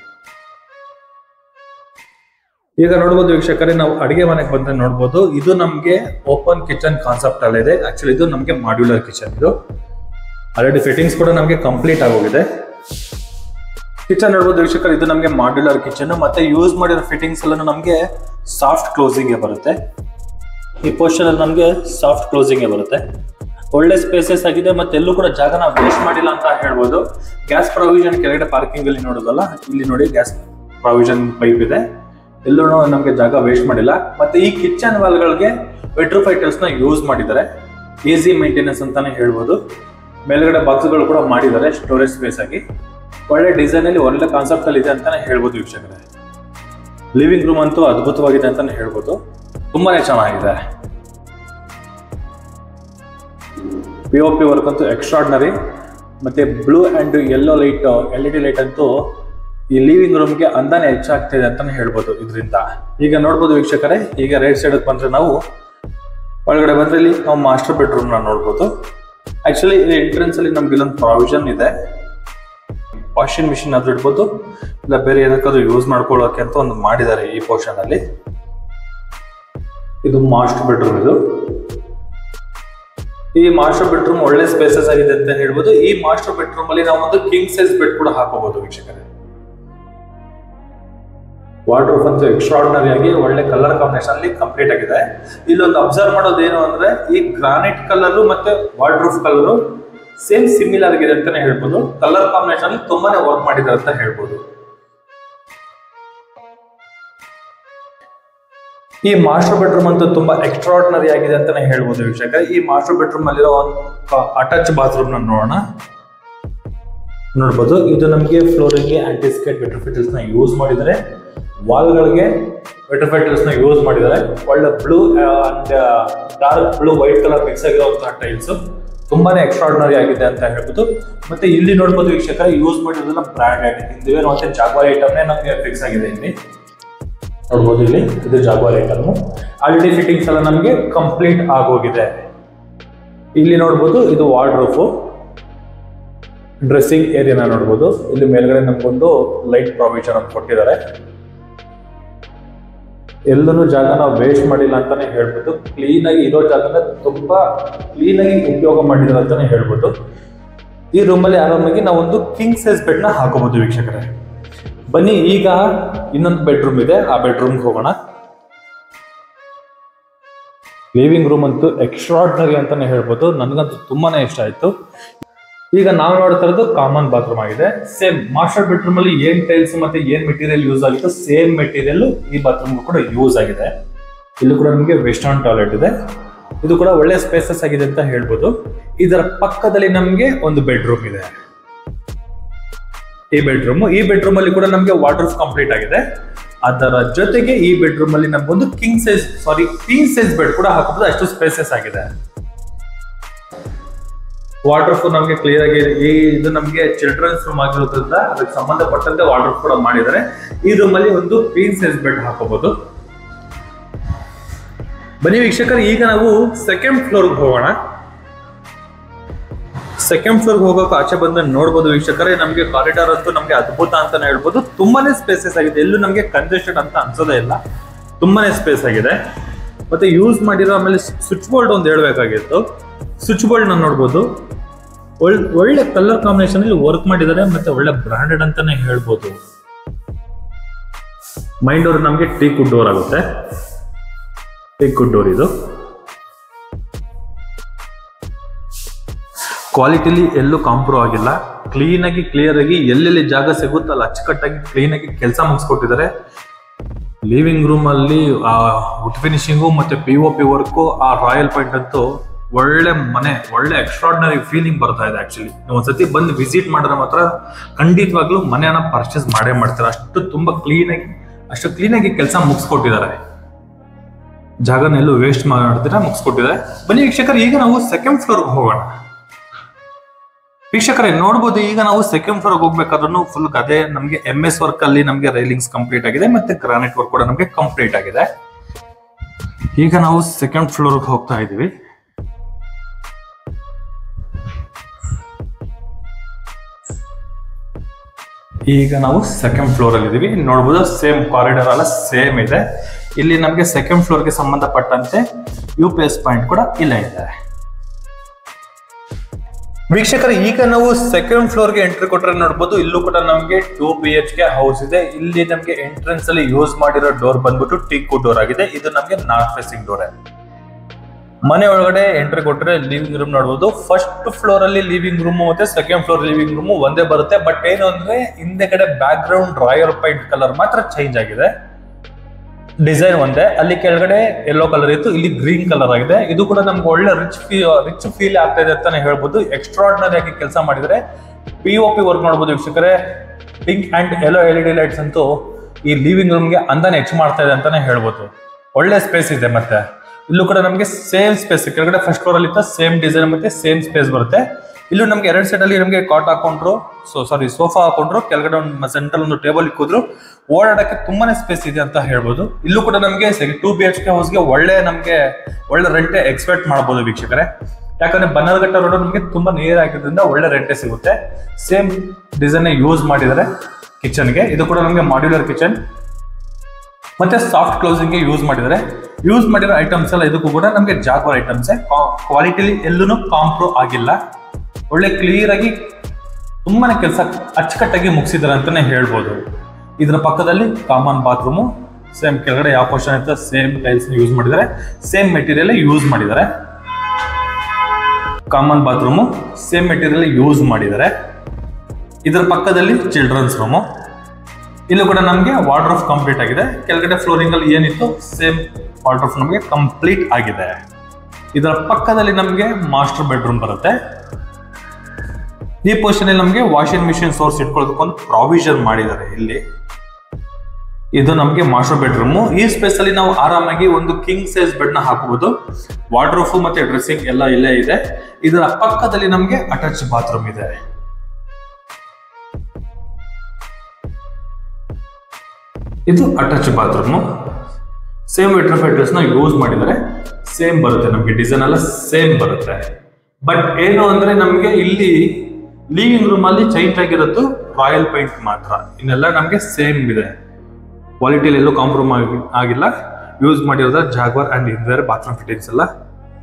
ಈಗ ನೋಡ್ಬೋದು ವೀಕ್ಷಕರೇ, ನಾವು ಅಡಿಗೆ ಮನೆಗೆ ಬಂದ್ರೆ ನೋಡ್ಬೋದು ಇದು ನಮ್ಗೆ ಓಪನ್ ಕಿಚನ್ ಕಾನ್ಸೆಪ್ಟ್ ಅಲ್ಲಿ ಇದೆ. ಆಕ್ಚುಲಿ ಇದು ನಮ್ಗೆ ಮಾಡ್ಯುಲರ್ ಕಿಚನ್. ಇದು ಆಲ್ರೆಡಿ ಫಿಟ್ಟಿಂಗ್ಸ್ ಕೂಡ ನಮ್ಗೆ ಕಂಪ್ಲೀಟ್ ಆಗೋಗಿದೆ. ಕಿಚನ್ ನೋಡ್ಬೋದು ವೀಕ್ಷಕರು, ಇದು ನಮ್ಗೆ ಮಾಡ್ಯುಲರ್ ಕಿಚನ್. ಮತ್ತೆ ಯೂಸ್ ಮಾಡಿರೋ ಫಿಟ್ಟಿಂಗ್ಸ್ ಎಲ್ಲ ನಮ್ಗೆ ಸಾಫ್ಟ್ ಕ್ಲೋಸಿಂಗ್ ಬರುತ್ತೆ. ಈ ಪೋರ್ಷನ್ ಅಲ್ಲಿ ನಮ್ಗೆ ಸಾಫ್ಟ್ ಕ್ಲೋಸಿಂಗ್ ಬರುತ್ತೆ. ಒಳ್ಳೆ ಸ್ಪೇಸಸ್ ಆಗಿದೆ. ಮತ್ತೆ ಎಲ್ಲೂ ಕೂಡ ಜಾಗನ ವೇಸ್ಟ್ ಮಾಡಿಲ್ಲ ಅಂತ ಹೇಳ್ಬೋದು. ಗ್ಯಾಸ್ ಪ್ರೊವಿಷನ್ ಕೆಳಗಡೆ ಪಾರ್ಕಿಂಗ್ ಅಲ್ಲಿ ನೋಡೋದಲ್ಲ, ಇಲ್ಲಿ ನೋಡಿ ಗ್ಯಾಸ್ ಪ್ರೊವಿಷನ್ ಪೈಪ್ ಇದೆ. ಎಲ್ಲೂ ನಮ್ಗೆ ಜಾಗ ವೇಸ್ಟ್ ಮಾಡಿಲ್ಲ. ಮತ್ತೆ ಈ ಕಿಚನ್ ವಾಲ್ಗಳಿಗೆ ವೆಟ್ರೋಫೈಟಲ್ಸ್ ನ ಯೂಸ್ ಮಾಡಿದ್ದಾರೆ. ಈಸಿ ಮೇಂಟೆನೆನ್ಸ್ ಅಂತಾನೆ ಹೇಳ್ಬೋದು. ಮೇಲ್ಗಡೆ ಬಾಕ್ಸ್ಗಳು ಕೂಡ ಮಾಡಿದ್ದಾರೆ ಸ್ಟೋರೇಜ್ ಸ್ಪೇಸ್ ಆಗಿ. ಒಳ್ಳೆ ಡಿಸೈನ್ ಅಲ್ಲಿ ಒಳ್ಳೆ ಕಾನ್ಸೆಪ್ಟ್ ಅಲ್ಲಿ ಇದೆ ಅಂತಾನೆ ಹೇಳ್ಬೋದು ವೀಕ್ಷಕರೇ. ಲಿವಿಂಗ್ ರೂಮ್ ಅಂತೂ ಅದ್ಭುತವಾಗಿದೆ ಅಂತಾನೆ ಹೇಳ್ಬೋದು. ತುಂಬಾನೇ ಚೆನ್ನಾಗಿದೆ. ಪಿ ಒ ಪಿ ವರ್ಕ್ ಅಂತೂ ಎಕ್ಸ್ಟ್ರಾರ್ಡಿನರಿ. ಮತ್ತೆ blue and yellow light, L E D light ಅಂತೂ ಈ ಲಿವಿಂಗ್ ರೂಮ್ಗೆ ಅಂದಾನೆ ಹೆಚ್ಚಾಗ್ತಿದೆ ಅಂತಾನೆ ಹೇಳ್ಬೋದು ಇದರಿಂದ. ಈಗ ನೋಡ್ಬೋದು ವೀಕ್ಷಕರೇ, ಈಗ ರೈಟ್ ಸೈಡ್ ಬಂದ್ರೆ ನಾವು ಒಳಗಡೆ ಬಂದ್ರೆ ಇಲ್ಲಿ ನಾವು ಮಾಸ್ಟರ್ ಬೆಡ್ರೂಮ್ ನ ನೋಡ್ಬೋದು. ಆಕ್ಚುಲಿ ಈ ಎಂಟ್ರೆನ್ಸ್ ಅಲ್ಲಿ ನಮ್ಗೆ ಇಲ್ಲೊಂದು ಪ್ರಾವಿಷನ್ ಇದೆ. ವಾಷಿಂಗ್ ಮಿಷಿನ್ ಆದ್ರೂ ಇಡ್ಬೋದು, ಇಲ್ಲ ಬೇರೆ ಏನಕ್ಕಾದ್ರೂ ಯೂಸ್ ಮಾಡ್ಕೊಳ್ಳೋಕೆ ಅಂತ ಒಂದು ಮಾಡಿದ್ದಾರೆ ಈ ಪೋರ್ಷನ್ ಅಲ್ಲಿ. ಇದು ಮಾಸ್ಟರ್ ಬೆಡ್ರೂಮ್. ಇದು ಈ ಮಾಸ್ಟರ್ ಬೆಡ್ರೂಮ್ ಒಳ್ಳೆ ಸ್ಪೇಸಸ್ ಆಗಿದೆ ಅಂತ ಹೇಳ್ಬೋದು. ಈ ಮಾಸ್ಟರ್ ಬೆಡ್ರೂಮ್ ಅಲ್ಲಿ ನಾವು ಒಂದು ಕಿಂಗ್ ಸೈಜ್ ಬೆಡ್ ಕೂಡ ಹಾಕೋಬಹುದು ವೀಕ್ಷಕರೇ. ವಾರ್ಡ್ರೋಬ್ ಅಂತೂ ಎಕ್ಸ್ಟ್ರಾರ್ಡಿನರಿ ಆಗಿ ಒಳ್ಳೆ ಕಲರ್ ಕಾಂಬಿನೇಷನ್ ಅಲ್ಲಿ ಕಂಪ್ಲೀಟ್ ಆಗಿದೆ. ಇಲ್ಲೊಂದು ಅಬ್ಸರ್ವ್ ಮಾಡೋದು ಏನು ಅಂದ್ರೆ ಈ ಗ್ರಾನೈಟ್ ಕಲರ್ ಮತ್ತೆ ವಾರ್ಡ್ರೋಬ್ ಕಲರ್ ಸೇಮ್ ಸಿಮಿಲರ್ ಆಗಿದೆ ಅಂತಾನೆ ಹೇಳ್ಬೋದು. ಕಲರ್ ಕಾಂಬಿನೇಷನ್ ಅಲ್ಲಿ ತುಂಬಾನೇ ವರ್ಕ್ ಮಾಡಿದ್ದಾರೆ ಅಂತ ಹೇಳ್ಬೋದು. ಈ ಮಾಸ್ಟರ್ ಬೆಡ್ರೂಮ್ ಅಂತೂ ತುಂಬಾ ಎಕ್ಸ್ಟ್ರಾರ್ಡಿನರಿ ಆಗಿದೆ ಅಂತಾನೆ ಹೇಳ್ಬೋದು ವೀಕ್ಷಕ. ಈ ಮಾಸ್ಟರ್ ಬೆಡ್ರೂಮ್ ಅಲ್ಲಿರೋ ಒಂದು ಅಟ್ಯಾಚ್ ಬಾತ್ರೂಮ್ ನ ನೋಡೋಣ. ನೋಡ್ಬೋದು ಇದು ನಮಗೆ ಫ್ಲೋರಿಂಗ್ಗೆ ಆಂಟಿಸ್ಕೇಟ್ ವೆಟ್ರೋಫೈಟಲ್ಸ್ ನ ಯೂಸ್ ಮಾಡಿದ್ದಾರೆ. ವಾಲ್ಗಳಿಗೆ ವೆಟ್ರೋಫೈಟಲ್ಸ್ ನ ಯೂಸ್ ಮಾಡಿದ್ದಾರೆ. ಒಳ್ಳೆ blue and dark blue white colour mix ಆಗಿರುವಂತಹ ಟೈಲ್ಸ್ ತುಂಬಾನೇ ಎಕ್ಸ್ಟ್ರಾರ್ಡಿನರಿ ಆಗಿದೆ ಅಂತ ಹೇಳ್ಬೋದು. ಮತ್ತೆ ಇಲ್ಲಿ ನೋಡ್ಬೋದು ವೀಕ್ಷಕರ, ಯೂಸ್ ಮಾಡಿರೋದನ್ನ ಬ್ರಾಂಡೆಡ್ ಹಿಂದಿವೆ ಮತ್ತೆ ಜಾಗ್ವಾರ್ ಐಟಮ್ನೇ ನಮಗೆ ಫಿಕ್ಸ್ ಆಗಿದೆ. ಇಲ್ಲಿ ನೋಡ್ಬೋದು, ಇಲ್ಲಿ ಇದು ಜಾಗ್ವಾರ್ ಐಟಮ್. ಆಲ್ರೆಡಿ ಫಿಟ್ಟಿಂಗ್ಸ್ ಎಲ್ಲ ನಮಗೆ ಕಂಪ್ಲೀಟ್ ಆಗೋಗಿದೆ. ಇಲ್ಲಿ ನೋಡ್ಬೋದು ಇದು ವಾರ್ಡ್ರೋಬ್. ಡ್ರೆಸ್ಸಿಂಗ್ ಏರಿಯಾನ ನೋಡ್ಬೋದು. ಇಲ್ಲಿ ಮೇಲ್ಗಡೆ ನಮ್ಗೊಂದು ಲೈಟ್ ಪ್ರಾವಿಷನ್ ಅಂತ ಕೊಟ್ಟಿದ್ದಾರೆ. ಎಲ್ಲೂ ಜಾಗನ ವೇಸ್ಟ್ ಮಾಡಿಲ್ಲ ಅಂತಾನೆ ಹೇಳ್ಬೋದು. ಕ್ಲೀನ್ ಆಗಿ ಇರೋ ಜಾಗನ ತುಂಬಾ ಕ್ಲೀನ್ ಆಗಿ ಉಪಯೋಗ ಮಾಡಿದ್ರು ಅಂತಾನೆ ಹೇಳ್ಬೋದು. ಈ ರೂಮಲ್ಲಿ ಆರಾಮಾಗಿ ನಾವೊಂದು ಕಿಂಗ್ ಸೈಜ್ ಬೆಡ್ ನ ಹಾಕೋಬಹುದು ವೀಕ್ಷಕರೇ. ಬನ್ನಿ ಈಗ ಇನ್ನೊಂದು ಬೆಡ್ರೂಮ್ ಇದೆ, ಆ ಬೆಡ್ರೂಮ್ಗೆ ಹೋಗೋಣ. ಲಿವಿಂಗ್ ರೂಮ್ ಅಂತೂ ಎಕ್ಸ್ಟ್ರಾರ್ಡಿನರಿ ಅಂತಾನೆ ಹೇಳ್ಬೋದು. ನನಗಂತೂ ತುಂಬಾನೇ ಇಷ್ಟ ಆಯ್ತು. ಈಗ ನಾವು ನೋಡ್ತಾ ಇರೋದು ಕಾಮನ್ ಬಾತ್ರೂಮ್ ಆಗಿದೆ. ಸೇಮ್ ಮಾಸ್ಟರ್ ಬೆಡ್ರೂಮ್ ಅಲ್ಲಿ ಏನ್ ಟೈಲ್ಸ್ ಮತ್ತೆ ಏನ್ ಮೆಟೀರಿಯಲ್ ಯೂಸ್ ಆಗಿತ್ತು ಸೇಮ್ ಮೆಟೀರಿಯಲ್ ಈ ಬಾತ್ರೂಮ್ ಕೂಡ ಯೂಸ್ ಆಗಿದೆ. ಇಲ್ಲಿ ಕೂಡ ನಮಗೆ ವೆಸ್ಟರ್ನ್ ಟಾಯ್ಲೆಟ್ ಇದೆ. ಇದು ಕೂಡ ಒಳ್ಳೆ ಸ್ಪೇಸಸ್ ಆಗಿದೆ ಅಂತ ಹೇಳ್ಬೋದು. ಇದರ ಪಕ್ಕದಲ್ಲಿ ನಮಗೆ ಒಂದು ಬೆಡ್ರೂಮ್ ಇದೆ. ಈ ಬೆಡ್ರೂಮ್ ಈ ಬೆಡ್ರೂಮ್ ಅಲ್ಲಿ ಕೂಡ ನಮಗೆ ವಾರ್ಡ್ರೋಬ್ ಕಂಪ್ಲೀಟ್ ಆಗಿದೆ. ಅದರ ಜೊತೆಗೆ ಈ ಬೆಡ್ರೂಮ್ ಅಲ್ಲಿ ನಮಗೊಂದು king size sorry queen size bed ಕೂಡ ಹಾಕಬಹುದು, ಅಷ್ಟು ಸ್ಪೇಸಸ್ ಆಗಿದೆ. ವಾರ್ಡ್ರೋಬ್ ನಮಗೆ ಕ್ಲಿಯರ್ ಆಗಿ ಈ ಇದು ನಮಗೆ ಚಿಲ್ಡ್ರನ್ಸ್ ರೂಮ್ ಆಗಿರೋದ್ರಿಂದ ಅದಕ್ಕೆ ಸಂಬಂಧಪಟ್ಟಂತೆ ವಾರ್ಡ್ರೋಬ್ ಕೂಡ ಮಾಡಿದ್ದಾರೆ. ಈ ರೂಮ್ ಅಲ್ಲಿ ಒಂದು ಕ್ವೀನ್ ಸೈಜ್ ಬೆಡ್ ಹಾಕಬಹುದು. ಬನ್ನಿ ವೀಕ್ಷಕರು, ಈಗ ನಾವು ಸೆಕೆಂಡ್ ಫ್ಲೋರ್ಗೆ ಹೋಗೋಣ. ಸೆಕೆಂಡ್ ಫ್ಲೋರ್ಗೆ ಹೋಗೋಕೆ ಆಚೆ ಬಂದ ನೋಡ್ಬೋದು ವೀಕ್ಷಕರೇ, ನಮಗೆ ಕಾರಿಡಾರ್ ಅಂತೂ ನಮಗೆ ಅದ್ಭುತ ಅಂತಾನೆ ಹೇಳ್ಬೋದು. ತುಂಬಾನೇ ಸ್ಪೇಸಸ್ ಆಗಿದೆ, ಎಲ್ಲೂ ನಮಗೆ ಕಂಜೆಸ್ಟೆಡ್ ಅಂತ ಅನ್ಸೋದೇ ಇಲ್ಲ. ತುಂಬಾನೇ ಸ್ಪೇಸ್ ಆಗಿದೆ. ಮತ್ತೆ ಯೂಸ್ ಮಾಡಿರೋ ಆಮೇಲೆ ಸ್ವಿಚ್ ಬೋರ್ಡ್ ಒಂದು ಹೇಳ್ಬೇಕಾಗಿತ್ತು. ಸ್ವಿಚ್ ಬೋರ್ಡ್ ನ ನೋಡ್ಬೋದು, ಒಳ್ಳೆ ಒಳ್ಳೆ ಕಲರ್ ಕಾಂಬಿನೇಷನ್ ಅಲ್ಲಿ ವರ್ಕ್ ಮಾಡಿದ್ದಾರೆ. ಮತ್ತೆ ಒಳ್ಳೆ ಬ್ರಾಂಡೆಡ್ ಅಂತಾನೆ ಹೇಳ್ಬೋದು. ಮೈನ್ ಡೋರ್ ನಮಗೆ ಟೀಕ್ ವುಡ್ ಡೋರ್ ಆಗುತ್ತೆ. ಟೀಕ್ ವುಡ್ ಡೋರ್ ಇದು ಕ್ವಾಲಿಟಿಲಿ ಎಲ್ಲೂ ಕಾಂಪ್ರೋ ಆಗಿಲ್ಲ. ಕ್ಲೀನ್ ಆಗಿ ಕ್ಲಿಯರ್ ಆಗಿ ಎಲ್ಲೆಲ್ಲಿ ಜಾಗ ಸಿಗುತ್ತೋ ಅಲ್ಲಿ ಅಚ್ಚುಕಟ್ಟಾಗಿ ಕ್ಲೀನ್ ಆಗಿ ಕೆಲಸ ಮುಗಿಸ್ಕೊಟ್ಟಿದ್ದಾರೆ. ಲಿವಿಂಗ್ ರೂಮ್ ಅಲ್ಲಿ ಆ ವುಡ್ ಫಿನಿಶಿಂಗು ಮತ್ತೆ ಪಿ ಒ ಪಿ ವರ್ಕು, ಆ ರಾಯಲ್ ಪಾಯಿಂಟ್ ಅಂತೂ ಒಳ್ಳೆ ಮನೆ, ಒಳ್ಳೆ ಎಕ್ಸ್ಟ್ರಾರ್ಡಿನರಿ ಫೀಲಿಂಗ್ ಬರ್ತಾ ಇದೆ. ಆಕ್ಚುಲಿ ನೀವು ಒಂದ್ಸತಿ ಬಂದು ವಿಸಿಟ್ ಮಾಡಿದ್ರೆ ಮಾತ್ರ ಖಂಡಿತವಾಗ್ಲೂ ಮನೆಯನ್ನ ಪರ್ಚೇಸ್ ಮಾಡೇ ಮಾಡ್ತಾರೆ. ಅಷ್ಟು ತುಂಬಾ ಕ್ಲೀನ್ ಆಗಿ ಅಷ್ಟು ಕ್ಲೀನ್ ಆಗಿ ಕೆಲಸ ಮುಗಿಸ್ಕೊಟ್ಟಿದ್ದಾರೆ. ಜಾಗನೆಲ್ಲೂ ವೇಸ್ಟ್ ಮಾಡ್ತೀರಾ ಮುಗಿಸ್ಕೊಟ್ಟಿದ್ದಾರೆ. ಬನ್ನಿ ವೀಕ್ಷಕರು, ಈಗ ನಾವು ಸೆಕೆಂಡ್ ಫ್ಲೋರ್ಗೆ ಹೋಗೋಣ. ವೀಕ್ಷಕರೇ ನೋಡ್ಬೋದು, ಈಗ ನಾವು ಸೆಕೆಂಡ್ ಫ್ಲೋರ್ ಹೋಗ್ಬೇಕಾದ್ರೂ ಫುಲ್ ಅದೇ ನಮಗೆ ಎಂ ಎಸ್ ವರ್ಕ್ ಅಲ್ಲಿ ನಮಗೆ ರೈಲಿಂಗ್ಸ್ ಕಂಪ್ಲೀಟ್ ಆಗಿದೆ. ಮತ್ತೆ ಗ್ರಾನೈಟ್ ವರ್ಕ್ ಕೂಡ ನಮಗೆ ಕಂಪ್ಲೀಟ್ ಆಗಿದೆ. ಈಗ ನಾವು ಸೆಕೆಂಡ್ ಫ್ಲೋರ್ಗೆ ಹೋಗ್ತಾ ಇದೀವಿ. ಈಗ ನಾವು ಸೆಕೆಂಡ್ ಫ್ಲೋರ್ ಅಲ್ಲಿ ಇದೀವಿ. ನೋಡ್ಬೋದು ಸೇಮ್ ಕಾರಿಡಾರ್ ಎಲ್ಲ ಸೇಮ್ ಇದೆ. ಇಲ್ಲಿ ನಮಗೆ ಸೆಕೆಂಡ್ ಫ್ಲೋರ್ಗೆ ಸಂಬಂಧಪಟ್ಟಂತೆ ಯು ಪಿ ಎಸ್ ಪಾಯಿಂಟ್ ಕೂಡ ಇಲ್ಲ ಇದೆ. ವೀಕ್ಷಕರು, ಈಗ ನಾವು ಸೆಕೆಂಡ್ ಫ್ಲೋರ್ಗೆ ಎಂಟ್ರಿ ಕೊಟ್ಟರೆ ನೋಡ್ಬೋದು, ಇಲ್ಲೂ ಕೂಡ ನಮಗೆ two B H K house ಇದೆ. ಇಲ್ಲಿ ನಮಗೆ ಎಂಟ್ರೆನ್ಸ್ ಅಲ್ಲಿ ಯೂಸ್ ಮಾಡಿರೋ ಡೋರ್ ಬಂದ್ಬಿಟ್ಟು ಟೀಕ್ ವುಡ್ ಡೋರ್ ಆಗಿದೆ. ಇದು ನಮಗೆ ನಾರ್ತ್ ಫೇಸಿಂಗ್ ಡೋರ್. ಮನೆ ಒಳಗಡೆ ಎಂಟ್ರಿ ಕೊಟ್ಟರೆ ಲಿವಿಂಗ್ ರೂಮ್ ನೋಡ್ಬೋದು. ಫಸ್ಟ್ ಫ್ಲೋರ್ ಅಲ್ಲಿ ಲಿವಿಂಗ್ ರೂಮ್ ಮತ್ತೆ ಸೆಕೆಂಡ್ ಫ್ಲೋರ್ ಲಿವಿಂಗ್ ರೂಮ್ ಒಂದೇ ಬರುತ್ತೆ. ಬಟ್ ಏನು ಅಂದ್ರೆ ಹಿಂದೆ ಕಡೆ background royal point colour ಮಾತ್ರ ಚೇಂಜ್ ಆಗಿದೆ. ಡಿಸೈನ್ ಒಂದೇ. ಅಲ್ಲಿ ಕೆಳಗಡೆ ಯೆಲ್ಲೋ ಕಲರ್ ಇತ್ತು, ಇಲ್ಲಿ ಗ್ರೀನ್ ಕಲರ್ ಆಗಿದೆ. ಇದು ಕೂಡ ನಮ್ಗೆ ಒಳ್ಳೆ ರಿಚ್ ಫೀ ರಿಚ್ ಫೀಲ್ ಆಗ್ತಾ ಇದೆ ಅಂತಾನೆ ಹೇಳ್ಬೋದು. ಎಕ್ಸ್ಟ್ರಾರ್ಡಿನರಿ ಆಗಿ ಕೆಲಸ ಮಾಡಿದರೆ. ಪಿ ಒ ಪಿ ವರ್ಕ್ ನೋಡ್ಬೋದು ವೀಕ್ಷಕರೇ. Pink and yellow L E D lights ಅಂತೂ ಈ ಲಿವಿಂಗ್ ರೂಮ್ಗೆ ಅಂದಾನೆ ಹೆಚ್ಚು ಮಾಡ್ತಾ ಇದೆ ಅಂತಾನೆ ಹೇಳ್ಬೋದು. ಒಳ್ಳೆ ಸ್ಪೇಸ್ ಇದೆ. ಮತ್ತೆ ಇಲ್ಲೂ ಕೂಡ ನಮಗೆ ಸೇಮ್ ಸ್ಪೇಸ್, ಕೆಳಗಡೆ ಫಸ್ಟ್ ಫ್ಲೋರ್ ಅಲ್ಲಿ ಇತ್ತ ಸೇಮ್ ಡಿಸೈನ್ ಮತ್ತೆ ಸೇಮ್ ಸ್ಪೇಸ್ ಬರುತ್ತೆ. ಇಲ್ಲೂ ನಮ್ಗೆ ಎರಡು ಸೈಡ್ ಅಲ್ಲಿ ನಮಗೆ ಕಾಟ್ ಹಾಕೊಂಡ್ರು ಸೊ ಸಾರಿ ಸೋಫಾ ಹಾಕೊಂಡ್ರು, ಕೆಳಗಡೆ ಒಂದು ಸೆಂಟ್ರಲ್ ಒಂದು ಟೇಬಲ್ ಇಕ್ಕಿದ್ರು. ಓಡಾಡಕ್ಕೆ ತುಂಬಾನೇ ಸ್ಪೇಸ್ ಇದೆ ಅಂತ ಹೇಳ್ಬೋದು. ಇಲ್ಲೂ ಕೂಡ ನಮಗೆ ಟೂ ಬಿ ಎಚ್ ಕೆ ಹೌಸ್ಗೆ ಒಳ್ಳೆ ನಮಗೆ ಒಳ್ಳೆ ರೆಂಟೆ ಎಕ್ಸ್ಪೆಕ್ಟ್ ಮಾಡಬಹುದು ವೀಕ್ಷಕರೇ. ಯಾಕಂದ್ರೆ ಬನ್ನರ್ಘಟ್ಟ ರೋಡ್ ನಮಗೆ ತುಂಬಾ ನಿಯರ್ ಆಗಿರೋದ್ರಿಂದ ಒಳ್ಳೆ ರೆಂಟೆ ಸಿಗುತ್ತೆ. ಸೇಮ್ ಡಿಸೈನ್ ಯೂಸ್ ಮಾಡಿದ್ದಾರೆ ಕಿಚನ್ಗೆ. ಇದು ಕೂಡ ನಮಗೆ ಮಾಡ್ಯುಲರ್ ಕಿಚನ್ ಮತ್ತೆ ಸಾಫ್ಟ್ ಕ್ಲೋಸಿಂಗ್ ಯೂಸ್ ಮಾಡಿದ್ದಾರೆ. ಯೂಸ್ ಮಾಡಿರೋ ಐಟಮ್ಸ್ ಎಲ್ಲ ಇದಕ್ಕೂ ಕೂಡ ನಮಗೆ ಜಾಗ್ವಾರ್ ಐಟಮ್ಸ್. ಕ್ವಾಲಿಟಿಲಿ ಎಲ್ಲೂ ಕಾಂಪ್ರೋ ಆಗಿಲ್ಲ. ಒಳ್ಳೆ ಕ್ಲಿಯರ್ ಆಗಿ ತುಂಬಾನೇ ಕೆಲಸ ಅಚ್ಚುಕಟ್ಟಾಗಿ ಮುಗಿಸಿದ್ದಾರೆ ಅಂತಾನೆ ಹೇಳ್ಬೋದು. ಇದರ ಪಕ್ಕದಲ್ಲಿ ಕಾಮನ್ ಬಾತ್ರೂಮು. ಸೇಮ್ ಕೆಳಗಡೆ ಯಾವ ಪೋರ್ಷನ್ ಇರುತ್ತೆ ಸೇಮ್ ಟೈಲ್ಸ್ ಯೂಸ್ ಮಾಡಿದ್ದಾರೆ, ಸೇಮ್ ಮೆಟೀರಿಯಲ್ ಯೂಸ್ ಮಾಡಿದ್ದಾರೆ. Common bathroom same material use ಮಾಡಿದ್ದಾರೆ. ಇದರ ಪಕ್ಕದಲ್ಲಿ ಚಿಲ್ಡ್ರನ್ಸ್ ರೂಮು. ಇಲ್ಲೂ ಕೂಡ ನಮಗೆ ವಾರ್ಡ್ರೋಬ್ ಕಂಪ್ಲೀಟ್ ಆಗಿದೆ. ಕೆಳಗಡೆ ಫ್ಲೋರಿಂಗ್ ಅಲ್ಲಿ ಏನಿತ್ತು ಸೇಮ್ ವಾರ್ಡ್ರೋಬ್ ನಮಗೆ ಕಂಪ್ಲೀಟ್ ಆಗಿದೆ. ಇದರ ಪಕ್ಕದಲ್ಲಿ ನಮಗೆ ಮಾಸ್ಟರ್ ಬೆಡ್ರೂಮ್ ಬರುತ್ತೆ. ಈ ಪೋರ್ಷನ್ ಅಲ್ಲಿ ನಮಗೆ ವಾಷಿಂಗ್ ಮಿಷಿನ್ ಸೋರ್ಸ್ ಇಟ್ಕೊಳ್ಳೋದಕ್ಕೊಂದು ಪ್ರಾವಿಷನ್ ಮಾಡಿದ್ದಾರೆ ಇಲ್ಲಿ. ಇದು ನಮಗೆ ಮಾಸ್ಟರ್ ಬೆಡ್ರೂಮ್. ಈ ಸ್ಪೇಸ್ ಅಲ್ಲಿ ನಾವು ಆರಾಮಾಗಿ ಒಂದು ಕಿಂಗ್ ಸೈಜ್ ಬೆಡ್ ನ ಹಾಕಬಹುದು. ವಾರ್ಡ್ರೋಬ್ ಮತ್ತೆ ಡ್ರೆಸ್ಸಿಂಗ್ ಎಲ್ಲ ಇಲ್ಲೇ ಇದೆ. ಇದರ ಪಕ್ಕದಲ್ಲಿ ನಮಗೆ ಅಟ್ಯಾಚ್ ಬಾತ್ರೂಮ್ ಇದೆ. ಇದು ಅಟ್ಯಾಚ್ ಬಾತ್ರೂಮ್. ಸೇಮ್ ವಿಟ್ರಫೈಟರ್ಸ್ ನ ಯೂಸ್ ಮಾಡಿದರೆ ಸೇಮ್ ಬರುತ್ತೆ. ನಮಗೆ ಡಿಸೈನ್ ಎಲ್ಲ ಸೇಮ್ ಬರುತ್ತೆ. ಬಟ್ ಏನು ಅಂದ್ರೆ ನಮಗೆ ಇಲ್ಲಿ ಲಿವಿಂಗ್ ರೂಮ್ ಅಲ್ಲಿ ಚೇಂಜ್ ಆಗಿರೋದು ರಾಯಲ್ ಪೇಂಟ್ ಮಾತ್ರ, ಇನ್ನೆಲ್ಲ ನಮಗೆ ಸೇಮ್ ಇದೆ. ಕ್ವಾಲಿಟಿಯಲ್ಲಿ ಎಲ್ಲೂ ಕಾಂಪ್ರಮೈಸ್ ಆಗಿಲ್ಲ. ಯೂಸ್ ಮಾಡಿರೋದ ಜಾಗ್ವಾರ್ ಅಂಡ್ ಇಂದರ್ ಬಾತ್ರೂಮ್ ಫಿಟ್ಟಿಂಗ್ಸ್ ಎಲ್ಲ.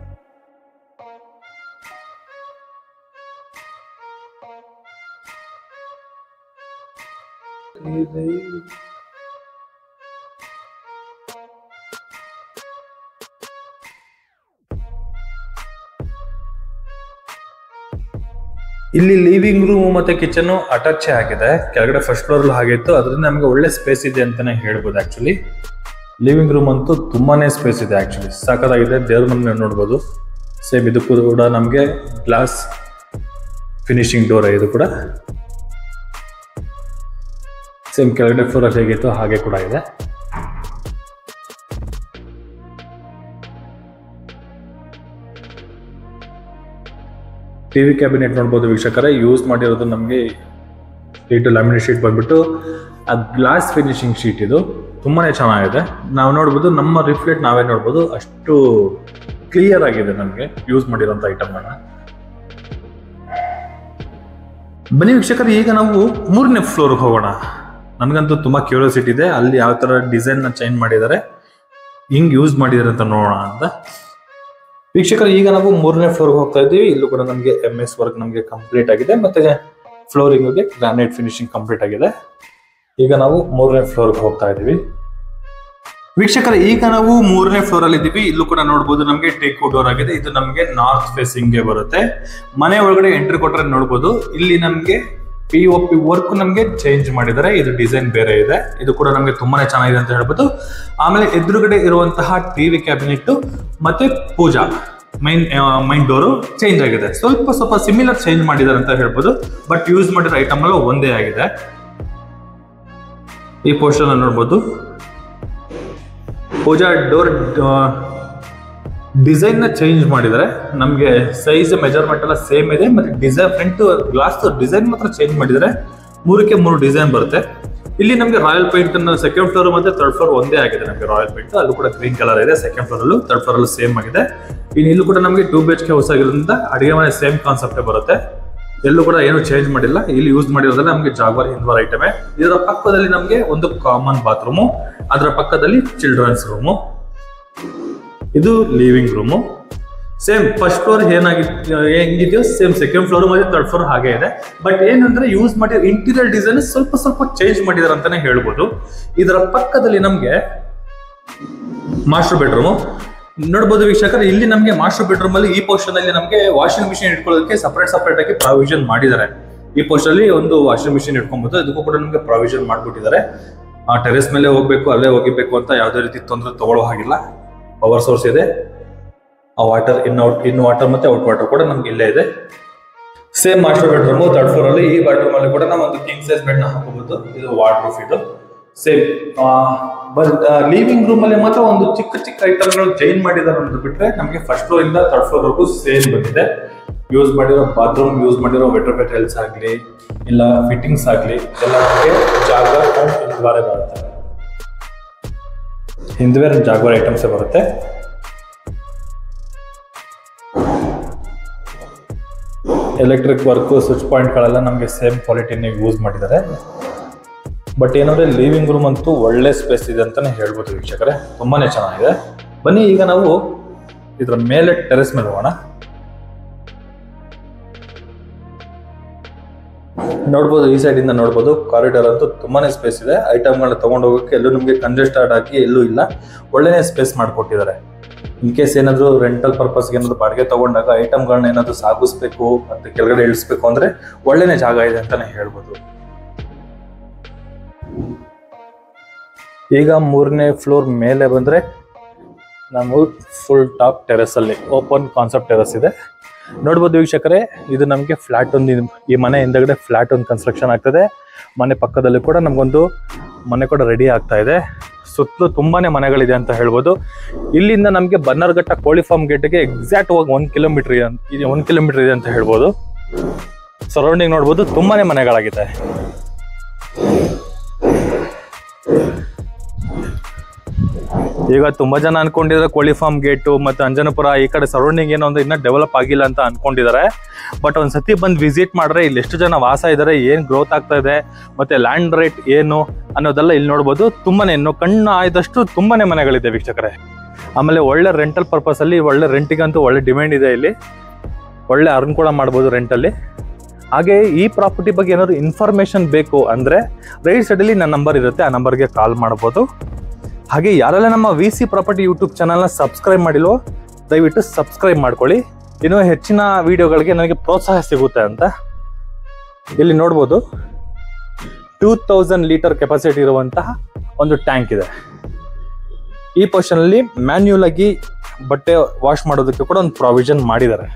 ಇಲ್ಲಿ ಲಿವಿಂಗ್ ರೂಮ್ ಮತ್ತೆ ಕಿಚನ್ ಅಟ್ಯಾಚ್ ಆಗಿದೆ. ಕೆಳಗಡೆ ಫಸ್ಟ್ ಫ್ಲೋರ್ ಹಾಗೆ ಇತ್ತು, ಅದರಿಂದ ನಮಗೆ ಒಳ್ಳೆ ಸ್ಪೇಸ್ ಇದೆ ಅಂತಾನೆ ಹೇಳ್ಬೋದು. ಆಕ್ಚುಲಿ ಲಿವಿಂಗ್ ರೂಮ್ ಅಂತೂ ತುಂಬಾನೇ ಸ್ಪೇಸ್ ಇದೆ. ಆಕ್ಚುಲಿ ಸಾಕಾಗಿದೆ. ದೇವ್ರ ಮನೆ ನೋಡ್ಬೋದು. ಸೇಮ್ ಇದು ಕೂಡ ನಮಗೆ ಗ್ಲಾಸ್ ಫಿನಿಶಿಂಗ್ ಡೋರ್. ಇದು ಕೂಡ ಸೇಮ್ ಕೆಳಗಡೆ ಫ್ಲೋರ್ ಅಲ್ಲಿ ಹೇಗಿತ್ತು ಹಾಗೆ ಕೂಡ ಇದೆ. ಟಿವಿ ಕ್ಯಾಬಿನೆಟ್ ನೋಡ್ಬೋದು ವೀಕ್ಷಕರೇ. ಯೂಸ್ ಮಾಡಿರೋದು ನಮಗೆ ಶೀಟ್ ಲ್ಯಾಮಿನೇಟ್ ಶೀಟ್ ಬಂದ್ಬಿಟ್ಟು ಆ ಗ್ಲಾಸ್ ಫಿನಿಶಿಂಗ್ ಶೀಟ್. ಇದು ತುಂಬಾನೇ ಚೆನ್ನಾಗಿದೆ. ನಾವು ನೋಡ್ಬೋದು, ನಮ್ಮ ರಿಫ್ಲೆಕ್ಟ್ ನಾವೇ ನೋಡ್ಬೋದು, ಅಷ್ಟು ಕ್ಲಿಯರ್ ಆಗಿದೆ ನಮಗೆ ಯೂಸ್ ಮಾಡಿರೋಂಥ ಐಟಮ್ಗಳನ್ನ. ಬನ್ನಿ ವೀಕ್ಷಕರೇ, ಈಗ ನಾವು ಮೂರನೇ ಫ್ಲೋರ್ಗೆ ಹೋಗೋಣ. ನನಗಂತೂ ತುಂಬಾ ಕ್ಯೂರಿಯಾಸಿಟಿ ಇದೆ, ಅಲ್ಲಿ ಯಾವ ತರ ಡಿಸೈನ್ ನ ಚೇಂಜ್ ಮಾಡಿದ್ದಾರೆ, ಹಿಂಗ್ ಯೂಸ್ ಮಾಡಿದ್ದಾರೆ ಅಂತ ನೋಡೋಣ ಅಂತ. ವೀಕ್ಷಕರು, ಈಗ ನಾವು ಮೂರನೇ ಫ್ಲೋರ್ ಹೋಗ್ತಾ ಇದ್ದೀವಿ. ಇಲ್ಲೂ ಕೂಡ ನಮಗೆ ಎಂ ಎಸ್ ವರ್ಕ್ ನಮಗೆ ಕಂಪ್ಲೀಟ್ ಆಗಿದೆ, ಮತ್ತೆ ಫ್ಲೋರಿಂಗ್ ಗೆ ಗ್ರಾನೈಟ್ ಫಿನಿಶಿಂಗ್ ಕಂಪ್ಲೀಟ್ ಆಗಿದೆ. ಈಗ ನಾವು ಮೂರನೇ ಫ್ಲೋರ್ಗೆ ಹೋಗ್ತಾ ಇದ್ದೀವಿ. ವೀಕ್ಷಕರ, ಈಗ ನಾವು ಮೂರನೇ ಫ್ಲೋರ್ ಅಲ್ಲಿ ಇದ್ದೀವಿ. ಇಲ್ಲೂ ಕೂಡ ನೋಡಬಹುದು ನಮಗೆ ಟೇಕ್ ಡೋರ್ ಆಗಿದೆ. ಇದು ನಮಗೆ ನಾರ್ತ್ ಫೇಸಿಂಗ್ ಗೆ ಬರುತ್ತೆ. ಮನೆ ಒಳಗಡೆ ಎಂಟ್ರಿ ಕೊಟ್ಟರೆ ನೋಡಬಹುದು, ಇಲ್ಲಿ ನಮಗೆ ಪಿ ಒ ಪಿ ವರ್ಕ್ ನಮಗೆ ಚೇಂಜ್ ಮಾಡಿದ್ದಾರೆ. ಇದು ಡಿಸೈನ್ ಬೇರೆ ಇದೆ. ಇದು ಕೂಡ ನಮಗೆ ತುಂಬಾನೇ ಚೆನ್ನಾಗಿದೆ ಅಂತ ಹೇಳ್ಬೋದು. ಆಮೇಲೆ ಎದುರುಗಡೆ ಇರುವಂತಹ ಟಿವಿ ಕ್ಯಾಬಿನೆಟ್ ಮತ್ತೆ pooja main main door change ಆಗಿದೆ. ಸ್ವಲ್ಪ ಸ್ವಲ್ಪ ಸಿಮಿಲರ್ ಚೇಂಜ್ ಮಾಡಿದ್ದಾರೆ ಅಂತ ಹೇಳ್ಬೋದು, ಬಟ್ ಯೂಸ್ ಮಾಡಿರೋ ಐಟಮ್ ಎಲ್ಲ ಒಂದೇ ಆಗಿದೆ. ಈ ಪೋಸ್ಟರ್ ನೋಡ್ಬೋದು, ಪೂಜಾ ಡೋರ್ ಡಿಸೈನ್ ನ ಚೇಂಜ್ ಮಾಡಿದರೆ. ನಮಗೆ ಸೈಜ್ ಮೆಜರ್ಮೆಂಟ್ ಎಲ್ಲ ಸೇಮ್ ಇದೆ, ಮತ್ತೆ ಡಿಸೈನ್ ಫ್ರಂಟ್ ಗ್ಲಾಸ್ ಡಿಸೈನ್ ಮಾತ್ರ ಚೇಂಜ್ ಮಾಡಿದರೆ. ಮೂರಕ್ಕೆ ಮೂರು ಡಿಸೈನ್ ಬರುತ್ತೆ. ಇಲ್ಲಿ ನಮಗೆ ರಾಯಲ್ ಪೇಂಟ್ ಸೆಕೆಂಡ್ ಫ್ಲೋರ್ ಮತ್ತೆ ಥರ್ಡ್ ಫ್ಲೋರ್ ಒಂದೇ ಆಗಿದೆ. ನಮಗೆ ರಾಯಲ್ ಪೇಂಟ್ ಅಲ್ಲೂ ಕೂಡ ಗ್ರೀನ್ ಕಲರ್ ಇದೆ. ಸೆಕೆಂಡ್ ಫ್ಲೋರ್ ಅಲ್ಲೂ ಥರ್ಡ್ ಫ್ಲೋರ್ ಅಲ್ಲೂ ಸೇಮ್ ಆಗಿದೆ. ಇನ್ನು ಇಲ್ಲೂ ಕೂಡ ನಮಗೆ ಟೂ ಬಿ ಎಚ್ ಕೆ ಹೊಸಾಗಿರೋದ್ರಿಂದ ಅಡಿಗೆ ಮನೆ ಸೇಮ್ ಕಾನ್ಸೆಪ್ಟೇ ಬರುತ್ತೆ. ಎಲ್ಲೂ ಕೂಡ ಏನು ಚೇಂಜ್ ಮಾಡಿಲ್ಲ. ಇಲ್ಲಿ ಯೂಸ್ ಮಾಡಿರೋದ್ರಲ್ಲಿ ನಮಗೆ ಜಾಗ್ವಾರ್ ಹಿಂದ್ವಾರ್ ಐಟಮೇ. ಇದರ ಪಕ್ಕದಲ್ಲಿ ನಮಗೆ ಒಂದು ಕಾಮನ್ ಬಾತ್ರೂಮು, ಅದರ ಪಕ್ಕದಲ್ಲಿ ಚಿಲ್ಡ್ರನ್ಸ್ ರೂಮು. ಇದು living room. Same first floor ಏನಾಗಿ ಹೆಂಗಿದೆಯೋ ಸೇಮ್ ಸೆಕೆಂಡ್ ಫ್ಲೋರ್ ಮತ್ತೆ ಥರ್ಡ್ ಫ್ಲೋರ್ ಹಾಗೆ ಇದೆ. ಬಟ್ ಏನಂದ್ರೆ ಯೂಸ್ ಮಾಡಿರೋ ಇಂಟೀರಿಯರ್ ಡಿಸೈನ್ ಸ್ವಲ್ಪ ಸ್ವಲ್ಪ ಚೇಂಜ್ ಮಾಡಿದಾರೆ ಅಂತಾನೆ ಹೇಳ್ಬೋದು. ಇದರ ಪಕ್ಕದಲ್ಲಿ ನಮಗೆ ಮಾಸ್ಟರ್ ಬೆಡ್ರೂಮು ನೋಡ್ಬೋದು ವೀಕ್ಷಕರು. ಇಲ್ಲಿ ನಮಗೆ ಮಾಸ್ಟರ್ ಬೆಡ್ರೂಮ್ ಅಲ್ಲಿ ಈ ಪೋರ್ಷನ್ ಅಲ್ಲಿ ನಮಗೆ ವಾಷಿಂಗ್ ಮಿಷಿನ್ ಇಟ್ಕೊಳ್ಳೋದಕ್ಕೆ ಸಪರೇಟ್ ಸಪರೇಟ್ ಆಗಿ ಪ್ರಾವಿಷನ್ ಮಾಡಿದ್ದಾರೆ. ಈ ಪೋರ್ಷನ್ ಅಲ್ಲಿ ಒಂದು ವಾಷಿಂಗ್ ಮಿಷಿನ್ ಇಟ್ಕೊಬಹುದು. ಇದಕ್ಕೂ ಕೂಡ ನಮಗೆ ಪ್ರಾವಿಷನ್ ಮಾಡ್ಬಿಟ್ಟಿದ್ದಾರೆ. ಆ ಟೆರೆಸ್ ಮೇಲೆ ಹೋಗ್ಬೇಕು, ಅಲ್ಲೇ ಹೋಗಿಬೇಕು ಅಂತ ಯಾವುದೇ ರೀತಿ ತೊಂದರೆ ತಗೊಳ್ಳೋ ಹಾಗಿಲ್ಲ. ಪವರ್ ಸೋರ್ಸ್ ಇದೆ. ಆ water in out in water ಮತ್ತೆ ಔಟ್ ವಾಟರ್ ಕೂಡ ನಮ್ಗೆ ಇಲ್ಲೇ ಇದೆ. Same master bedroom third floor ಅಲ್ಲಿ. ಈ ಬೆಡ್ರೂಮ್ ಅಲ್ಲಿ ಕೂಡ ನಾವು ಒಂದು ಕಿಂಗ್ ಸೈಜ್ ಬೆಡ್ ನ ಹಾಕಬಹುದು. ಇದು ವಾರ್ಡ್ ರೂಫ್. ಇದು ಸೇಮ್ ಲಿವಿಂಗ್ ರೂಮ್ ಅಲ್ಲಿ ಮಾತ್ರ ಒಂದು ಚಿಕ್ಕ ಚಿಕ್ಕ ಐಟಮ್ಗಳು ಚೇಂಜ್ ಮಾಡಿದಾರೆ ಅಂತ ಬಿಟ್ರೆ ನಮಗೆ ಫಸ್ಟ್ ಫ್ಲೋರ್ ಇಂದ ಥರ್ಡ್ ಫ್ಲೋರ್ ವರೆಗೂ ಸೇಮ್ ಬಂದಿದೆ. ಯೂಸ್ ಮಾಡಿರೋ ಬಾತ್ರೂಮ್, ಯೂಸ್ ಮಾಡಿರೋ ವೆಟರ್ ಮೆಟೀರಿಯಲ್ಸ್ ಆಗಲಿ ಇಲ್ಲ ಫಿಟ್ಟಿಂಗ್ಸ್ ಆಗಲಿ ಎಲ್ಲ ನಮಗೆ ಜಾಗ್ವಾರ್ ಅಂಡ್ ಹಿಂದ್ವಾರೇ ಬರುತ್ತೆ. ಹಿಂದ್ವೇರ್ ಜಾಗ್ವಾರ್ ಐಟಮ್ಸ್ ಬರುತ್ತೆ. ಎಲೆಕ್ಟ್ರಿಕ್ ವರ್ಕ್ ಸ್ವಿಚ್ ಪಾಯಿಂಟ್ಗಳೆಲ್ಲ ನಮಗೆ ಸೇಮ್ ಕ್ವಾಲಿಟಿನ ಯೂಸ್ ಮಾಡಿದ್ದಾರೆ. ಬಟ್ ಏನಂದ್ರೆ ಲಿವಿಂಗ್ ರೂಮ್ ಅಂತೂ ಒಳ್ಳೆ ಸ್ಪೇಸ್ ಇದೆ ಅಂತಾನೆ ಹೇಳ್ಬೋದು ವೀಕ್ಷಕರೇ. ತುಂಬಾನೇ ಚೆನ್ನಾಗಿದೆ. ಬನ್ನಿ ಈಗ ನಾವು ಇದರ ಮೇಲೆ ಟೆರೆಸ್ ಮೇಲೆ ಹೋಗೋಣ. ನೋಡ್ಬೋದು, ಈ ಸೈಡ್ ಇಂದ ನೋಡ್ಬೋದು ಕಾರಿಡಾರ್ ಅಂತೂ ತುಂಬಾನೇ ಸ್ಪೇಸ್ ಇದೆ. ಐಟಮ್ಗಳನ್ನ ತಗೊಂಡು ಹೋಗೋಕೆ ಎಲ್ಲೂ ನಿಮಗೆ ಕಂಜೆಸ್ಟೆಡ್ ಆಗಿ ಎಲ್ಲೂ ಇಲ್ಲ. ಒಳ್ಳೆನೇ ಸ್ಪೇಸ್ ಮಾಡಿಕೊಟ್ಟಿದ್ದಾರೆ. ಇನ್ ಕೇಸ್ ಏನಾದ್ರು ರೆಂಟಲ್ ಪರ್ಪಸ್ಗೆ ಏನಾದ್ರು ಬಾಡಿಗೆ ತಗೊಂಡಾಗ ಐಟಮ್ಗಳನ್ನ ಏನಾದ್ರು ಸಾಗಿಸ್ಬೇಕು ಮತ್ತೆ ಕೆಳಗಡೆ ಇಳಿಸ್ಬೇಕು ಅಂದ್ರೆ ಒಳ್ಳೆನೇ ಜಾಗ ಇದೆ ಅಂತಾನೆ ಹೇಳ್ಬೋದು. ಈಗ ಮೂರನೇ ಫ್ಲೋರ್ ಮೇಲೆ ಬಂದ್ರೆ ನಾವು ಫುಲ್ ಟಾಪ್ ಟೆರೆಸ್ ಅಲ್ಲಿ ಓಪನ್ ಕಾನ್ಸೆಪ್ಟ್ ಟೆರೆಸ್ ಇದೆ. ನೋಡ್ಬೋದು ವೀಕ್ಷಕರೇ, ಇದು ನಮಗೆ ಫ್ಲಾಟ್ ಒಂದು, ಈ ಮನೆ ಹಿಂದಗಡೆ ಫ್ಲಾಟ್ ಒಂದು ಕನ್ಸ್ಟ್ರಕ್ಷನ್ ಆಗ್ತದೆ. ಮನೆ ಪಕ್ಕದಲ್ಲಿ ಕೂಡ ನಮಗೊಂದು ಮನೆ ಕೂಡ ರೆಡಿ ಆಗ್ತಾ ಇದೆ. ಸುತ್ತಲೂ ತುಂಬಾನೇ ಮನೆಗಳಿದೆ ಅಂತ ಹೇಳ್ಬೋದು. ಇಲ್ಲಿಂದ ನಮಗೆ ಬನ್ನರ್ಘಟ್ಟ ಕೋಳಿ ಫಾರ್ಮ್ ಗೇಟ್ಗೆ ಎಕ್ಸಾಕ್ಟ್ ಹೋಗಿ ಒಂದ್ ಕಿಲೋಮೀಟರ್ ಇದೆ ಒಂದ್ ಕಿಲೋಮೀಟರ್ ಇದೆ ಅಂತ ಹೇಳ್ಬೋದು. ಸರೌಂಡಿಂಗ್ ನೋಡ್ಬೋದು, ತುಂಬಾನೇ ಮನೆಗಳಾಗಿದೆ. ಈಗ ತುಂಬಾ ಜನ ಅನ್ಕೊಂಡಿದ್ರೆ ಕೋಳಿ ಫಾರ್ಮ್ ಗೇಟು ಮತ್ತು ಅಂಜನಪುರ ಈ ಕಡೆ ಸರೌಂಡಿಂಗ್ ಏನೋ ಒಂದು ಇನ್ನೂ ಡೆವಲಪ್ ಆಗಿಲ್ಲ ಅಂತ ಅನ್ಕೊಂಡಿದ್ದಾರೆ. ಬಟ್ ಒಂದು ಸತಿ ಬಂದು ವಿಸಿಟ್ ಮಾಡಿದ್ರೆ ಇಲ್ಲಿ ಎಷ್ಟು ಜನ ವಾಸ ಇದ್ದಾರೆ, ಏನು ಗ್ರೋತ್ ಆಗ್ತಾ ಇದೆ, ಮತ್ತೆ ಲ್ಯಾಂಡ್ ರೇಟ್ ಏನು ಅನ್ನೋದೆಲ್ಲ ಇಲ್ಲಿ ನೋಡ್ಬೋದು. ತುಂಬಾನೇ ಇನ್ನು ಕಣ್ಣು ಆಯ್ದಷ್ಟು ತುಂಬಾನೇ ಮನೆಗಳಿದೆ ವೀಕ್ಷಕರೇ. ಆಮೇಲೆ ಒಳ್ಳೆ ರೆಂಟಲ್ ಪರ್ಪಸ್ ಅಲ್ಲಿ ಒಳ್ಳೆ ರೆಂಟಿಗಂತೂ ಒಳ್ಳೆ ಡಿಮ್ಯಾಂಡ್ ಇದೆ. ಇಲ್ಲಿ ಒಳ್ಳೆ ಅರ್ನ್ ಕೂಡ ಮಾಡ್ಬೋದು ರೆಂಟಲ್ಲಿ. ಹಾಗೆ ಈ ಪ್ರಾಪರ್ಟಿ ಬಗ್ಗೆ ಏನಾದ್ರು ಇನ್ಫಾರ್ಮೇಶನ್ ಬೇಕು ಅಂದರೆ ರೈಟ್ ಸೈಡಲ್ಲಿ ನನ್ನ ನಂಬರ್ ಇರುತ್ತೆ, ಆ ನಂಬರ್ಗೆ ಕಾಲ್ ಮಾಡ್ಬೋದು. ಹಾಗೆ ಯಾರೆಲ್ಲ ನಮ್ಮ ವಿ ಸಿ ಪ್ರಾಪರ್ಟಿ ಯೂಟ್ಯೂಬ್ ಚಾನಲ್ನ ಸಬ್ಸ್ಕ್ರೈಬ್ ಮಾಡಿಲ್ವೋ ದಯವಿಟ್ಟು ಸಬ್ಸ್ಕ್ರೈಬ್ ಮಾಡ್ಕೊಳ್ಳಿ. ಇನ್ನೂ ಹೆಚ್ಚಿನ ವಿಡಿಯೋಗಳಿಗೆ ನನಗೆ ಪ್ರೋತ್ಸಾಹ ಸಿಗುತ್ತೆ ಅಂತ. ಇಲ್ಲಿ ನೋಡ್ಬೋದು ಟೂ ತೌಸಂಡ್ ಲೀಟರ್ ಕೆಪಾಸಿಟಿ ಇರುವಂತಹ ಒಂದು ಟ್ಯಾಂಕ್ ಇದೆ. ಈ ಪೋರ್ಷನಲ್ಲಿ ಮ್ಯಾನ್ಯುಯಲ್ ಆಗಿ ಬಟ್ಟೆ ವಾಶ್ ಮಾಡೋದಕ್ಕೆ ಕೂಡ ಒಂದು ಪ್ರಾವಿಷನ್ ಮಾಡಿದ್ದಾರೆ.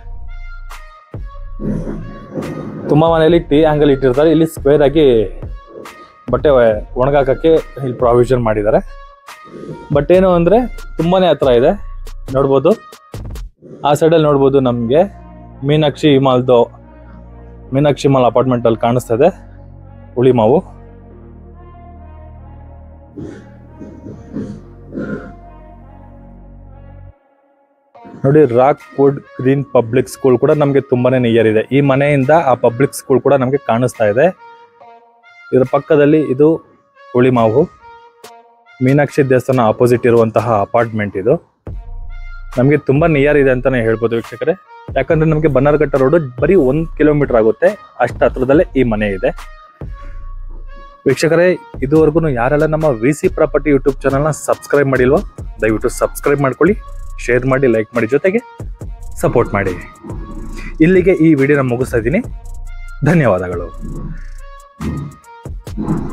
ತುಂಬ ಮನೆಯಲ್ಲಿ ಟೀ ಆ್ಯಂಗಲ್ ಇಟ್ಟಿರ್ತಾರೆ, ಇಲ್ಲಿ ಸ್ಕ್ವೇರ್ ಆಗಿ ಬಟ್ಟೆ ಒಣಗಾಕಕ್ಕೆ ಇಲ್ಲಿ ಪ್ರಾವಿಷನ್ ಮಾಡಿದ್ದಾರೆ. ಬಟ್ ಏನು ಅಂದರೆ ತುಂಬಾ ಹತ್ರ ಇದೆ ನೋಡ್ಬೋದು. ಆ ಸೈಡಲ್ಲಿ ನೋಡ್ಬೋದು ನಮಗೆ ಮೀನಾಕ್ಷಿ ಮಾಲ್ದು ಮೀನಾಕ್ಷಿ ಮಾಲ್ ಅಪಾರ್ಟ್ಮೆಂಟಲ್ಲಿ ಕಾಣಿಸ್ತಾ ಇದೆ ಹುಳಿ ಮಾವು. ನೋಡಿ Rock Wood Green Public School ಕೂಡ ನಮಗೆ ತುಂಬಾನೇ ನಿಯರ್ ಇದೆ. ಈ ಮನೆಯಿಂದ ಆ ಪಬ್ಲಿಕ್ ಸ್ಕೂಲ್ ಕೂಡ ನಮಗೆ ಕಾಣಿಸ್ತಾ ಇದೆ. ಇದರ ಪಕ್ಕದಲ್ಲಿ ಇದು ಹುಳಿ ಮಾವು, ಮೀನಾಕ್ಷಿ ದೇವಸ್ಥಾನ ಆಪೋಸಿಟ್ ಇರುವಂತಹ ಅಪಾರ್ಟ್ಮೆಂಟ್. ಇದು ನಮಗೆ ತುಂಬ ನಿಯರ್ ಇದೆ ಅಂತಲೇ ಹೇಳ್ಬೋದು ವೀಕ್ಷಕರೇ. ಯಾಕಂದರೆ ನಮಗೆ ಬನ್ನರ್ಘಟ್ಟ ರೋಡು ಬರೀ ಒಂದು ಕಿಲೋಮೀಟರ್ ಆಗುತ್ತೆ, ಅಷ್ಟು ಹತ್ರದಲ್ಲೇ ಈ ಮನೆ ಇದೆ. ವೀಕ್ಷಕರೇ, ಇದುವರೆಗೂ ಯಾರೆಲ್ಲ ನಮ್ಮ ವಿ ಸಿ ಪ್ರಾಪರ್ಟಿ ಯೂಟ್ಯೂಬ್ ಚಾನಲ್ನ ಸಬ್ಸ್ಕ್ರೈಬ್ ಮಾಡಿಲ್ವೋ ದಯವಿಟ್ಟು ಸಬ್ಸ್ಕ್ರೈಬ್ ಮಾಡ್ಕೊಳ್ಳಿ, ಶೇರ್ ಮಾಡಿ, ಲೈಕ್ ಮಾಡಿ, ಜೊತೆಗೆ ಸಪೋರ್ಟ್ ಮಾಡಿ. ಇಲ್ಲಿಗೆ ಈ ವಿಡಿಯೋನ ಮುಗಿಸ್ತಾ ಇದ್ದೀನಿ. ಧನ್ಯವಾದಗಳು.